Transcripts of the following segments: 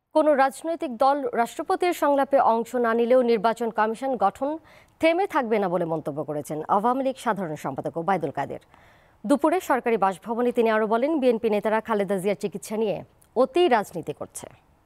কোনো রাজনৈতিক দল রাষ্ট্রপতির সংলাপে অংশ না নিলেও নির্বাচন কমিশন গঠন থেমে থাকবে না বলে মন্তব্য করেছেন আওয়ামী লীগ সাধারণ সম্পাদক ওবায়দুল কাদের। দুপুরে সরকারি বাসভবনে তিনি আরও বলেন, বিএনপি নেতারা খালেদা জিয়ার চিকিৎসা নিয়ে অতি রাজনীতি করছে।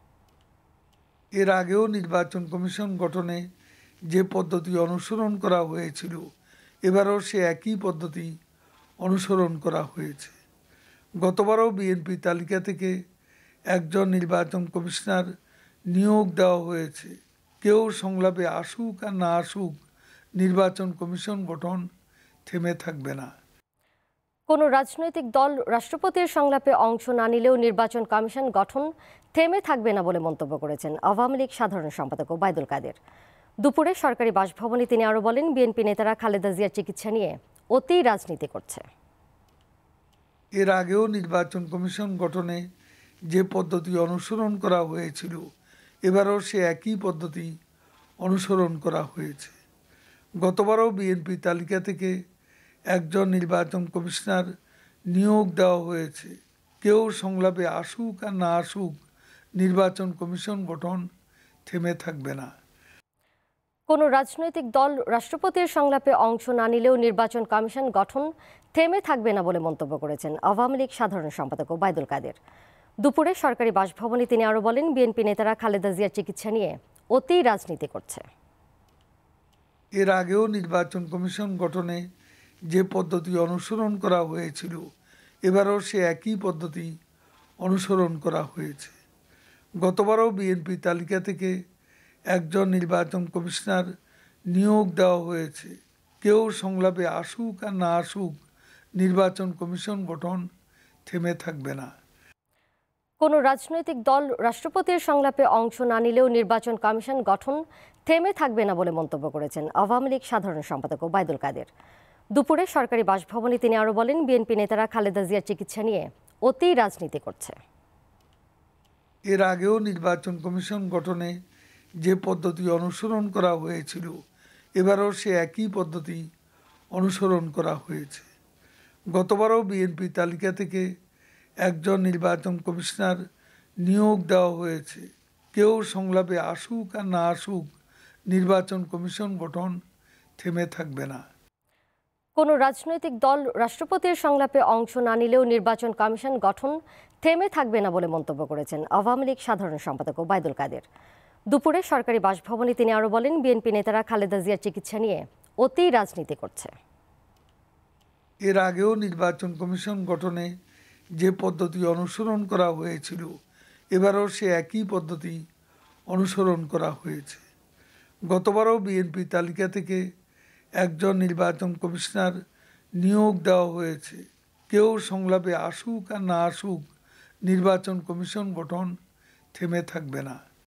এর আগেও নির্বাচন কমিশন গঠনে যে পদ্ধতি অনুসরণ করা হয়েছিল, এবারও সে একই পদ্ধতি অনুসরণ করা হয়েছে। গতবারও বিএনপি তালিকা থেকে একজন নির্বাচন কমিশনার নিয়োগ দেওয়া হয়েছে। কেউ সংলাপে আসুক আর না আসুক, নির্বাচন কমিশন গঠন থেমে থাকবে না। কোনো রাজনৈতিক দল রাষ্ট্রপতির সংলাপে অংশ না নিলেও নির্বাচন কমিশন গঠন থেমে থাকবে না বলে মন্তব্য করেছেন আওয়ামী লীগ সাধারণ সম্পাদক ওবায়দুল কাদের। দুপুরে সরকারি বাসভবনে তিনি আরও বলেন, বিএনপি নেতারা খালেদা জিয়ার চিকিৎসা নিয়ে অতি রাজনীতি করছে। এর আগেও নির্বাচন কমিশন গঠনে যে পদ্ধতি অনুসরণ করা হয়েছিল, এবারও সে একই পদ্ধতি অনুসরণ করা হয়েছে। গতবারও বিএনপি তালিকা থেকে একজন নির্বাচন কমিশনার নিয়োগ দেওয়া হয়েছে। কেউ সংলাপে আসুক আর না আসুক, নির্বাচন কমিশন গঠন থেমে থাকবে না। কোনো রাজনৈতিক দল রাষ্ট্রপতির সংলাপে অংশ না নিলেও নির্বাচন কমিশন গঠন থেমে থাকবে না বলে মন্তব্য করেছেন আওয়ামী লীগ সাধারণ সম্পাদক ওবায়দুল কাদের। দুপুরে সরকারি বাসভবনে তিনি আরও বলেন, বিএনপি নেতারা খালেদা জিয়ার চিকিৎসা নিয়ে অতি রাজনীতি করছে। এর আগেও নির্বাচন কমিশন গঠনে যে পদ্ধতি অনুসরণ করা হয়েছিল, এবারও সে একই পদ্ধতি অনুসরণ করা হয়েছে। গতবারও বিএনপি তালিকা থেকে একজন নির্বাচন কমিশনার নিয়োগ দেওয়া হয়েছে। কেউ সংলাপে আসুক আর না আসুক, নির্বাচন কমিশন গঠন থেমে থাকবে না। কোনো রাজনৈতিক দল রাষ্ট্রপতির সংলাপে অংশ না নিলেও নির্বাচন কমিশন গঠন থেমে থাকবে না বলে মন্তব্য করেছেন আওয়ামী লীগ সাধারণ সম্পাদক ওবায়দুল কাদের। দুপুরে সরকারি বাসভবনে তিনি আরও বলেন, বিএনপি নেতারা খালেদা জিয়ার চিকিৎসা নিয়ে অতি রাজনীতি করছে। এর আগেও নির্বাচন কমিশন গঠনে যে পদ্ধতি অনুসরণ করা হয়েছিল, এবারও সে একই পদ্ধতি অনুসরণ করা হয়েছে। গতবারও বিএনপি তালিকা থেকে একজন নির্বাচন কমিশনার নিয়োগ দেওয়া হয়েছে। কেউ সংলাপে আসুক আর না আসুক, নির্বাচন কমিশন গঠন থেমে থাকবে না। কোনো রাজনৈতিক দল রাষ্ট্রপতির সংলাপে অংশ না নিলেও নির্বাচন কমিশন গঠন থেমে থাকবে না বলে মন্তব্য করেছেন আওয়ামী লীগ সাধারণ সম্পাদক ওবায়দুল কাদের। দুপুরে সরকারি বাসভবনে তিনি আরও বলেন, বিএনপি নেতারা খালেদা জিয়ার চিকিৎসা নিয়ে অতি রাজনীতি করছে। এর আগেও নির্বাচন কমিশন গঠনে যে পদ্ধতি অনুসরণ করা হয়েছিল, এবারও সে একই পদ্ধতি অনুসরণ করা হয়েছে। গতবারও বিএনপি তালিকা থেকে একজন নির্বাচন কমিশনার নিয়োগ দেওয়া হয়েছে। কেউ সংলাপে আসুক আর না আসুক, নির্বাচন কমিশন গঠন থেমে থাকবে না।